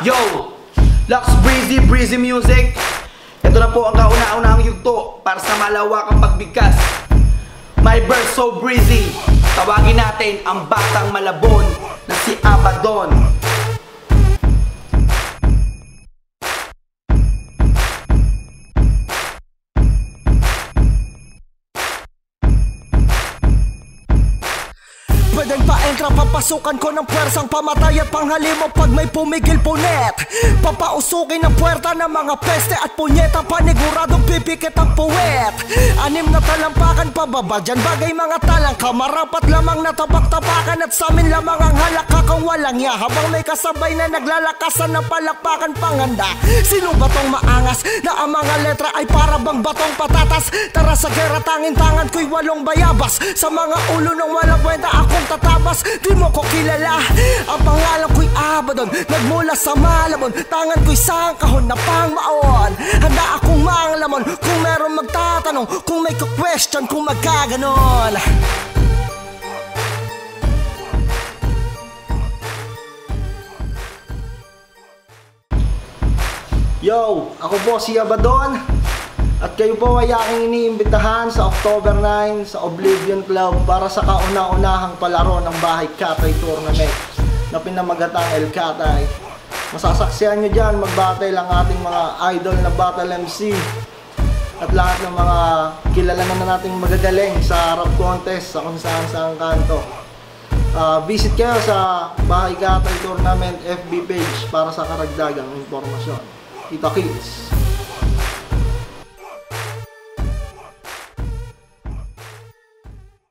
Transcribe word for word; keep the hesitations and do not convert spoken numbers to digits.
Yo! Lux Breezy, Breezy Music. Ito na po ang kauna-unahang yugto para sa malawakang pagbigkas. My verse so breezy. Tawagin natin ang batang malabon na si Abaddon. Pwedeng pa-entra, papasukan ko ng pwersang pamatay at panghalimo pag may pumigil punet. Papausukin ang puwerta ng mga peste at punyeta, paniguradong pipikit ang puwet. Anim na talampakan pababa dyan, bagay mga talangka, marapat lamang na tabak-tapakan at samin lamang ang halakakang walang ya. Habang may kasabay na naglalakasan ng palakpakan panganda. Sino ba tong maangas na ang mga letra ay para bang batong patatas? Tara sa gera, tangin tangan ko'y walong bayabas. Sa mga ulo ng walang kwenta akong tatabas, di mo ko kilala. Ang pangalan ko'y Abaddon, nagmula sa Malabon. Tangan ko'y sang kahon na pangmaon. Handa akong manglamon kung meron magtatanong, kung may question, kung magkaganon. Yo! Ako po si Abaddon. At kayo po ay aking iniimbitahan sa October nine sa Oblivion Club para sa kauna-unahang palaro ng Bahay Katay Tournament na pinamagatang El Katay. Masasaksihan nyo dyan, mag-battle ang ating mga idol na battle M C at lahat ng mga kilala na nating magagaling sa rap contest sa kung saan saan kanto. Uh, visit kayo sa Bahay Katay Tournament F B page para sa karagdagang impormasyon. Kita kits!